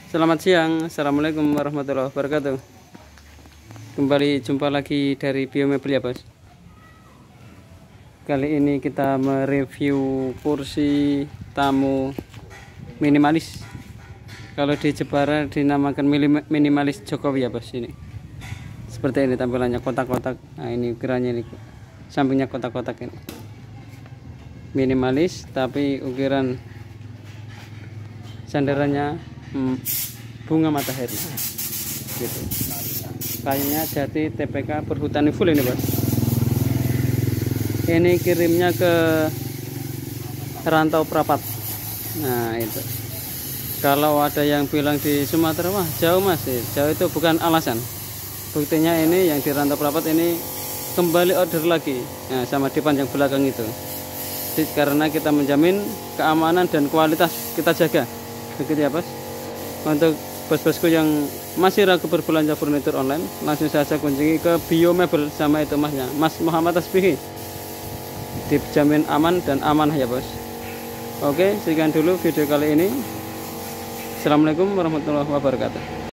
Selamat siang, Assalamualaikum warahmatullahi wabarakatuh. Kembali jumpa lagi dari Biomebel ya bos. Kali ini kita mereview kursi tamu minimalis. Kalau di Jepara dinamakan minimalis Jokowi ya bos. Ini seperti ini tampilannya, kotak-kotak. Nah ini ukirannya, ini sampingnya kotak-kotak ini. Minimalis tapi ukiran sandarannya bunga matahari gitu. Kayunya jati TPK perhutani full ini bos. Ini kirimnya ke Rantau Prapat. Nah itu, kalau ada yang bilang di Sumatera wah jauh mas, jauh itu bukan alasan. Buktinya ini yang di Rantau Prapat ini kembali order lagi, nah, sama di panjang belakang itu. Jadi, karena kita menjamin keamanan dan kualitas kita jaga, begitu ya bos. Untuk bos-bosku yang masih ragu berbelanja furnitur online, langsung saja kunjungi ke Biomebel sama itu masnya, Mas Muhammad Tasbihi. Dijamin aman dan amanah ya bos. Oke, sekian dulu video kali ini. Assalamualaikum warahmatullahi wabarakatuh.